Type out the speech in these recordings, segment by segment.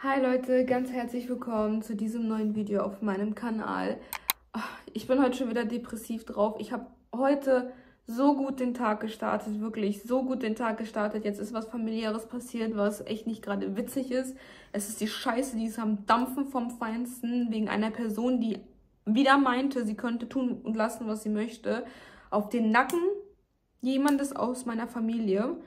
Hi Leute, ganz herzlich willkommen zu diesem neuen Video auf meinem Kanal. Ich bin heute schon wieder depressiv drauf. Ich habe heute so gut den Tag gestartet, wirklich so gut den Tag gestartet. Jetzt ist was Familiäres passiert, was echt nicht gerade witzig ist. Es ist die Scheiße, die ist am Dampfen vom Feinsten, wegen einer Person, die wieder meinte, sie könnte tun und lassen, was sie möchte. Auf den Nacken jemandes aus meiner Familie.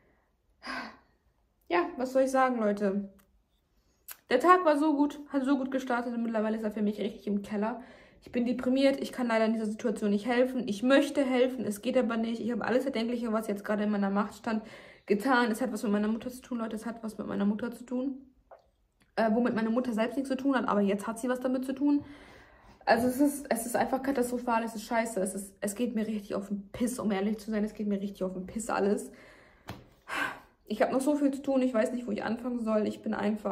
Ja, was soll ich sagen, Leute? Der Tag war so gut, hat so gut gestartet und mittlerweile ist er für mich richtig im Keller. Ich bin deprimiert, ich kann leider in dieser Situation nicht helfen. Ich möchte helfen, es geht aber nicht. Ich habe alles Erdenkliche, was jetzt gerade in meiner Macht stand, getan. Es hat was mit meiner Mutter zu tun, Leute, es hat was mit meiner Mutter zu tun. Womit meine Mutter selbst nichts zu tun hat, aber jetzt hat sie was damit zu tun. Also es ist einfach katastrophal, es ist scheiße, es geht mir richtig auf den Piss, um ehrlich zu sein. Es geht mir richtig auf den Piss alles. Ich habe noch so viel zu tun, ich weiß nicht, wo ich anfangen soll. Ich bin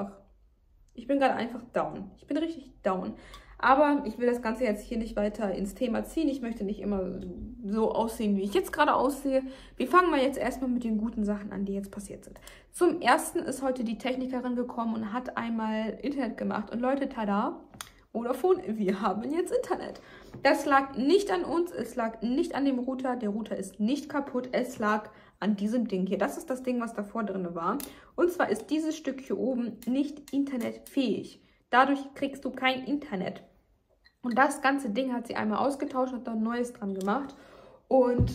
gerade einfach down. Ich bin richtig down. Aber ich will das Ganze jetzt hier nicht weiter ins Thema ziehen. Ich möchte nicht immer so aussehen, wie ich jetzt gerade aussehe. Wir fangen mal jetzt erstmal mit den guten Sachen an, die jetzt passiert sind. Zum ersten ist heute die Technikerin gekommen und hat einmal Internet gemacht. Und Leute, tada, Vodafone, wir haben jetzt Internet. Das lag nicht an uns, es lag nicht an dem Router. Der Router ist nicht kaputt, es lag an diesem Ding hier. Das ist das Ding, was davor drin war. Und zwar ist dieses Stück hier oben nicht internetfähig. Dadurch kriegst du kein Internet. Und das ganze Ding hat sie einmal ausgetauscht, hat da ein neues dran gemacht. Und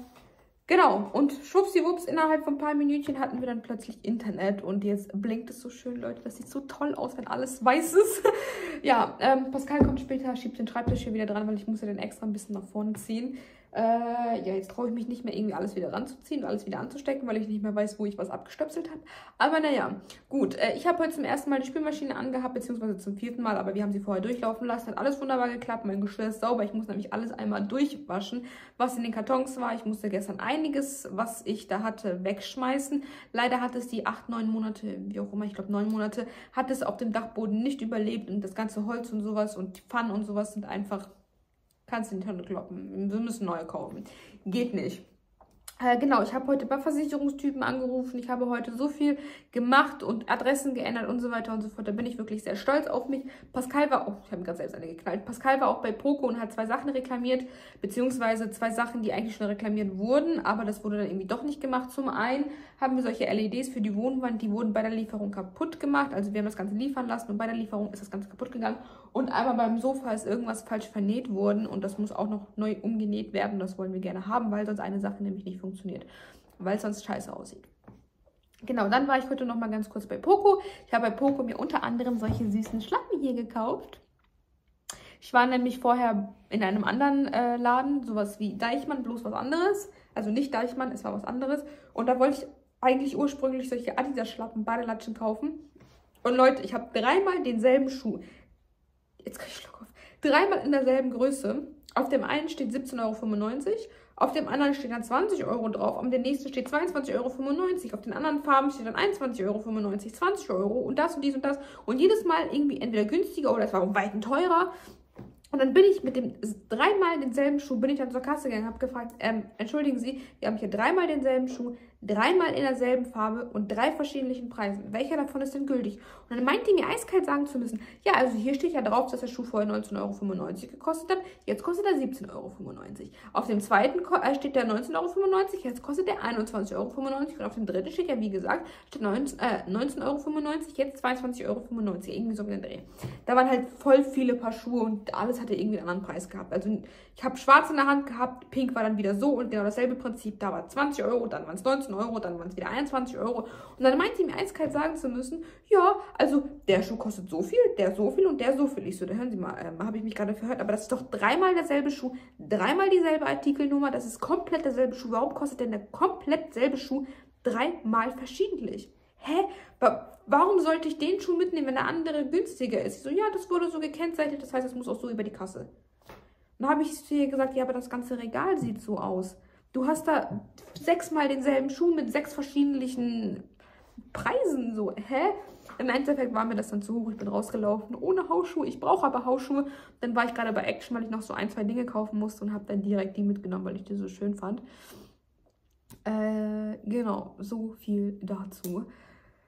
genau, und schwuppsiwupps, innerhalb von ein paar Minütchen hatten wir dann plötzlich Internet. Und jetzt blinkt es so schön, Leute. Das sieht so toll aus, wenn alles weiß ist. Ja, Pascal kommt später, schiebt den Schreibtisch hier wieder dran, weil ich muss ja den extra ein bisschen nach vorne ziehen. Ja, jetzt traue ich mich nicht mehr irgendwie alles wieder ranzuziehen und alles wieder anzustecken, weil ich nicht mehr weiß, wo ich was abgestöpselt habe. Aber naja, gut. Ich habe heute zum ersten Mal die Spülmaschine angehabt, beziehungsweise zum vierten Mal, aber wir haben sie vorher durchlaufen lassen. Hat alles wunderbar geklappt. Mein Geschirr ist sauber. Ich muss nämlich alles einmal durchwaschen, was in den Kartons war. Ich musste gestern einiges, was ich da hatte, wegschmeißen. Leider hat es die 8, 9 Monate, wie auch immer, ich glaube 9 Monate, hat es auf dem Dachboden nicht überlebt und das ganze Holz und sowas und die Pfannen und sowas sind einfach... Kannst du in die Tonne kloppen. Wir müssen neue kaufen. Geht nicht. Genau, ich habe heute bei Versicherungstypen angerufen. Ich habe heute so viel gemacht und Adressen geändert und so weiter und so fort. Da bin ich wirklich sehr stolz auf mich. Pascal war auch, ich habe mir gerade selbst eine geknallt. Pascal war auch bei Poco und hat 2 Sachen reklamiert, beziehungsweise 2 Sachen, die eigentlich schon reklamiert wurden, aber das wurde dann irgendwie doch nicht gemacht. Zum einen haben wir solche LEDs für die Wohnwand, die wurden bei der Lieferung kaputt gemacht. Also wir haben das Ganze liefern lassen und bei der Lieferung ist das Ganze kaputt gegangen. Und einmal beim Sofa ist irgendwas falsch vernäht worden und das muss auch noch neu umgenäht werden. Das wollen wir gerne haben, weil sonst eine Sache nämlich nicht funktioniert, weil es sonst scheiße aussieht. Genau, dann war ich heute noch mal ganz kurz bei Poco. Ich habe bei Poco mir unter anderem solche süßen Schlappen hier gekauft. Ich war nämlich vorher in einem anderen Laden, sowas wie Deichmann, bloß was anderes. Also nicht Deichmann, es war was anderes. Und da wollte ich eigentlich ursprünglich solche Adidas-Schlappen, Badelatschen kaufen. Und Leute, ich habe 3-mal denselben Schuh. Jetzt kriege ich Schluck auf. 3-mal in derselben Größe. Auf dem einen steht 17,95 €, auf dem anderen steht dann 20 € drauf, auf dem nächsten steht 22,95 €, auf den anderen Farben steht dann 21,95 €, 20 € und das und dies und das. Und jedes Mal irgendwie entweder günstiger oder es war um Weiten teurer. Und dann bin ich mit dem 3-mal denselben Schuh, bin ich dann zur Kasse gegangen, habe gefragt, entschuldigen Sie, wir haben hier 3-mal denselben Schuh, 3-mal in derselben Farbe und 3 verschiedenen Preisen. Welcher davon ist denn gültig? Und dann meinte die mir eiskalt sagen zu müssen, ja, also hier steht ja drauf, dass der Schuh vorher 19,95 € gekostet hat, jetzt kostet er 17,95 €. Auf dem zweiten steht der 19,95 €, jetzt kostet der 21,95 € und auf dem dritten steht ja, wie gesagt, steht 19,95 €, jetzt 22,95 €, irgendwie so in den Dreh. Da waren halt voll viele Paar Schuhe und alles hatte irgendwie einen anderen Preis gehabt. Also ich habe schwarz in der Hand gehabt, pink war dann wieder so und genau dasselbe Prinzip. Da war 20 €, dann waren es 19 €, dann waren es wieder 21 €. Und dann meinte sie mir eiskalt sagen zu müssen, ja, also der Schuh kostet so viel, der so viel und der so viel. Ich so, da hören Sie mal, habe ich mich gerade verhört, aber das ist doch 3-mal derselbe Schuh, 3-mal dieselbe Artikelnummer, das ist komplett derselbe Schuh. Warum kostet denn der komplett selbe Schuh 3-mal verschiedentlich? Hä? Warum sollte ich den Schuh mitnehmen, wenn der andere günstiger ist? Ich so, ja, das wurde so gekennzeichnet, das heißt, es muss auch so über die Kasse. Dann habe ich zu ihr gesagt, ja, aber das ganze Regal sieht so aus. Du hast da 6-mal denselben Schuh mit 6 verschiedenen Preisen. So, hä? Im Endeffekt war mir das dann zu hoch. Ich bin rausgelaufen ohne Hausschuhe. Ich brauche aber Hausschuhe. Dann war ich gerade bei Action, weil ich noch so 1, 2 Dinge kaufen musste und habe dann direkt die mitgenommen, weil ich die so schön fand. Genau, so viel dazu.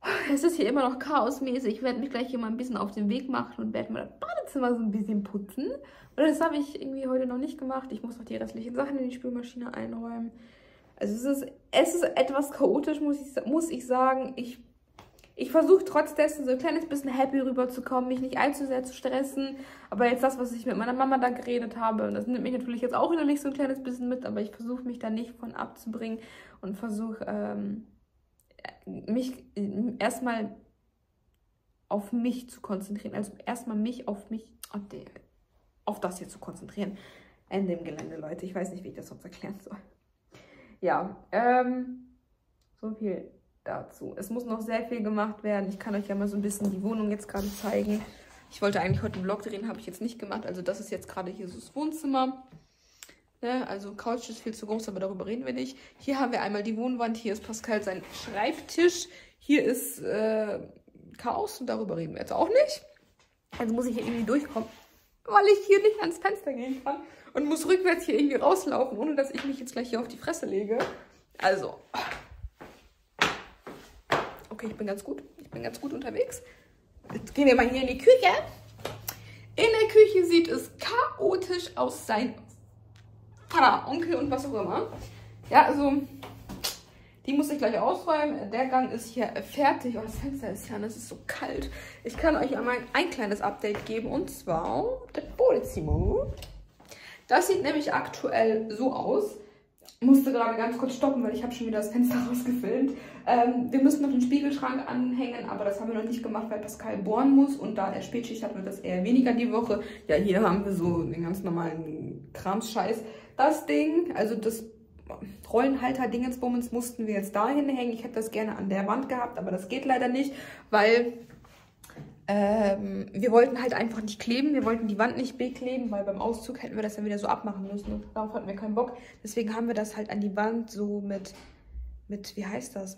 Es ist hier immer noch chaosmäßig. Ich werde mich gleich hier mal ein bisschen auf den Weg machen und werde mal das Badezimmer so ein bisschen putzen. Und das habe ich irgendwie heute noch nicht gemacht. Ich muss noch die restlichen Sachen in die Spülmaschine einräumen. Also es ist etwas chaotisch, muss ich sagen. Ich versuche trotz dessen so ein kleines bisschen happy rüberzukommen, mich nicht allzu sehr zu stressen. Aber jetzt das, was ich mit meiner Mama da geredet habe, und das nimmt mich natürlich jetzt auch innerlich so ein kleines bisschen mit, aber ich versuche mich da nicht von abzubringen und versuche mich erstmal auf mich zu konzentrieren. Also erstmal mich auf das hier zu konzentrieren. In dem Gelände, Leute. Ich weiß nicht, wie ich das sonst erklären soll. Ja, so viel dazu. Es muss noch sehr viel gemacht werden. Ich kann euch ja mal so ein bisschen die Wohnung jetzt gerade zeigen. Ich wollte eigentlich heute einen Vlog drehen, habe ich jetzt nicht gemacht. Also das ist jetzt gerade hier so das Wohnzimmer. Ne? Also Couch ist viel zu groß, aber darüber reden wir nicht. Hier haben wir einmal die Wohnwand. Hier ist Pascal sein Schreibtisch. Hier ist Chaos und darüber reden wir jetzt auch nicht. Also muss ich hier irgendwie durchkommen, weil ich hier nicht ans Fenster gehen kann. Und muss rückwärts hier irgendwie rauslaufen, ohne dass ich mich jetzt gleich hier auf die Fresse lege. Also. Okay, ich bin ganz gut. Ich bin ganz gut unterwegs. Jetzt gehen wir mal hier in die Küche. In der Küche sieht es chaotisch aus. Sein Vater, Onkel und was auch immer. Ja, also, die muss ich gleich ausräumen. Der Gang ist hier fertig. Oh, das Fenster ist ja, das ist so kalt. Ich kann euch einmal ein kleines Update geben. Und zwar das Badezimmer. Das sieht nämlich aktuell so aus. Ich musste gerade ganz kurz stoppen, weil ich habe schon wieder das Fenster rausgefilmt. Wir müssen noch den Spiegelschrank anhängen, aber das haben wir noch nicht gemacht, weil Pascal bohren muss. Und da er Spätschicht hat, wird das eher weniger die Woche. Ja, hier haben wir so den ganz normalen Kramsscheiß. Das Ding, also das Rollenhalter-Dingensbummens mussten wir jetzt dahin hängen. Ich hätte das gerne an der Wand gehabt, aber das geht leider nicht, weil wir wollten halt einfach nicht kleben. Wir wollten die Wand nicht bekleben, weil beim Auszug hätten wir das dann wieder so abmachen müssen. Und darauf hatten wir keinen Bock. Deswegen haben wir das halt an die Wand so mit wie heißt das?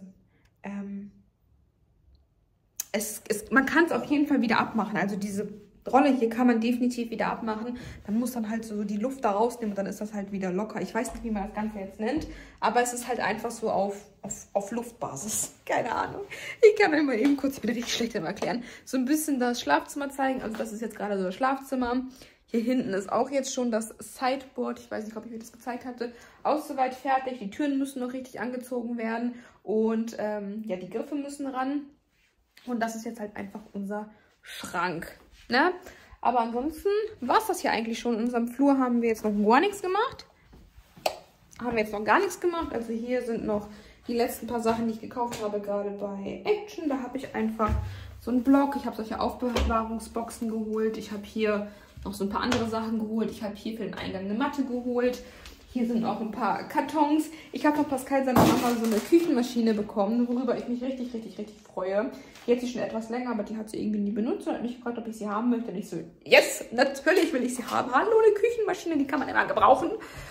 Man kann es auf jeden Fall wieder abmachen. Also diese Rolle hier kann man definitiv wieder abmachen. Man muss dann halt so die Luft da rausnehmen und dann ist das halt wieder locker. Ich weiß nicht, wie man das Ganze jetzt nennt, aber es ist halt einfach so auf Luftbasis. Keine Ahnung. Ich kann euch mal eben kurz, ich bin richtig schlecht im Erklären, so ein bisschen das Schlafzimmer zeigen. Also das ist jetzt gerade so das Schlafzimmer. Hier hinten ist auch jetzt schon das Sideboard. Ich weiß nicht, ob ich euch das gezeigt hatte. Auch soweit fertig. Die Türen müssen noch richtig angezogen werden. Und ja, die Griffe müssen ran. Und das ist jetzt halt einfach unser Schrank. Ne? Aber ansonsten war es das hier eigentlich schon. In unserem Flur haben wir jetzt noch gar nichts gemacht. Also hier sind noch die letzten paar Sachen, die ich gekauft habe, gerade bei Action. Da habe ich einfach so einen Block. Ich habe solche Aufbewahrungsboxen geholt. Ich habe hier noch so ein paar andere Sachen geholt. Ich habe hier für den Eingang eine Matte geholt. Hier sind auch ein paar Kartons. Ich habe von Pascal seiner Mama so eine Küchenmaschine bekommen, worüber ich mich richtig freue. Die hat sie schon etwas länger, aber die hat sie irgendwie nie benutzt und hat mich gefragt, ob ich sie haben möchte. Und ich so, yes, natürlich will ich sie haben. Hallo, eine Küchenmaschine, die kann man immer gebrauchen.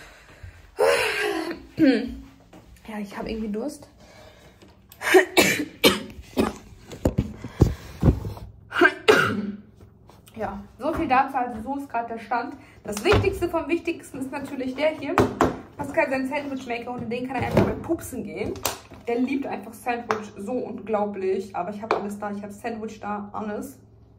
Ja, ich habe irgendwie Durst. Ja, so viel dazu, also so ist gerade der Stand. Das Wichtigste vom Wichtigsten ist natürlich der hier. Pascal sein Sandwichmaker und in den kann er einfach mal pupsen gehen. Der liebt einfach Sandwich so unglaublich. Aber ich habe alles da, ich habe Sandwich da, alles.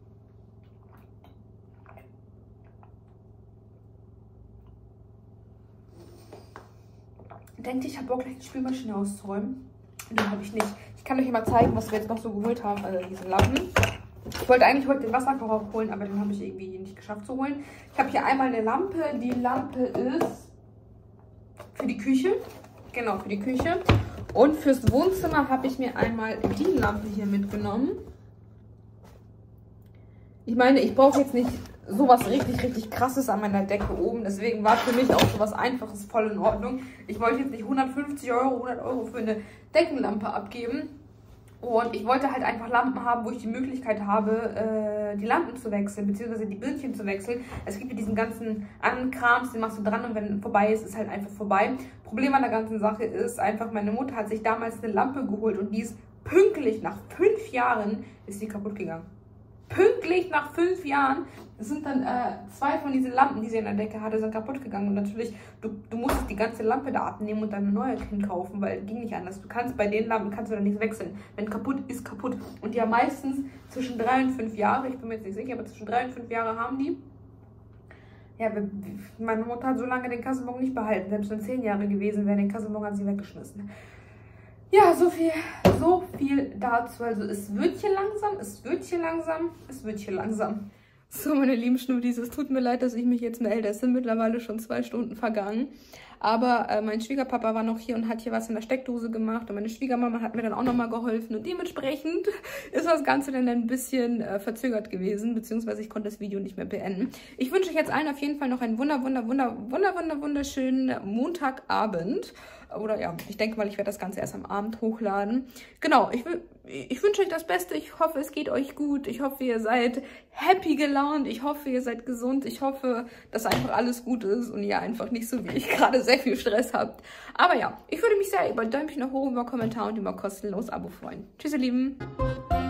Denkt, ich habe Bock, gleich die Spülmaschine auszuräumen. Den habe ich nicht. Ich kann euch mal zeigen, was wir jetzt noch so geholt haben. Also diese Lappen. Ich wollte eigentlich heute den Wasserkocher holen, aber den habe ich irgendwie nicht geschafft zu holen. Ich habe hier einmal eine Lampe. Die Lampe ist für die Küche. Genau, für die Küche. Und fürs Wohnzimmer habe ich mir einmal die Lampe hier mitgenommen. Ich meine, ich brauche jetzt nicht sowas richtig krasses an meiner Decke oben. Deswegen war für mich auch sowas Einfaches voll in Ordnung. Ich wollte jetzt nicht 150 Euro, 100 Euro für eine Deckenlampe abgeben. Und ich wollte halt einfach Lampen haben, wo ich die Möglichkeit habe, die Lampen zu wechseln, beziehungsweise die Bildchen zu wechseln. Es gibt ja diesen ganzen Ankrams, den machst du dran und wenn vorbei ist, ist halt einfach vorbei. Problem an der ganzen Sache ist einfach, meine Mutter hat sich damals eine Lampe geholt und die ist pünktlich, nach 5 Jahren, ist die kaputt gegangen. pünktlich nach 5 Jahren sind dann 2 von diesen Lampen, die sie in der Decke hatte, sind kaputt gegangen. Und natürlich, du musstest die ganze Lampe da abnehmen und dann eine neue hinkaufen, weil ging nicht anders. Du kannst bei den Lampen kannst du dann nichts wechseln. Wenn kaputt ist, kaputt. Und die haben meistens zwischen 3 und 5 Jahre, ich bin mir jetzt nicht sicher, aber zwischen 3 und 5 Jahre haben die. Ja, meine Mutter hat so lange den Kassenbon nicht behalten. Selbst wenn 10 Jahre gewesen wäre, den Kassenbon hat sie weggeschmissen. Ja, so viel dazu. Also es wird hier langsam. So, meine lieben Schnudis, es tut mir leid, dass ich mich jetzt melde. Es sind mittlerweile schon 2 Stunden vergangen. Aber mein Schwiegerpapa war noch hier und hat hier was in der Steckdose gemacht. Und meine Schwiegermama hat mir dann auch nochmal geholfen. Und dementsprechend ist das Ganze dann ein bisschen verzögert gewesen. Beziehungsweise ich konnte das Video nicht mehr beenden. Ich wünsche euch jetzt allen auf jeden Fall noch einen wunderschönen Montagabend. Oder ja, ich denke mal, ich werde das Ganze erst am Abend hochladen. Genau, ich wünsche euch das Beste. Ich hoffe, es geht euch gut. Ich hoffe, ihr seid happy gelaunt. Ich hoffe, ihr seid gesund. Ich hoffe, dass einfach alles gut ist und ihr einfach nicht so wie ich gerade sehr viel Stress habt. Aber ja, ich würde mich sehr über Däumchen nach oben, über Kommentar und über kostenlos Abo freuen. Tschüss, ihr Lieben.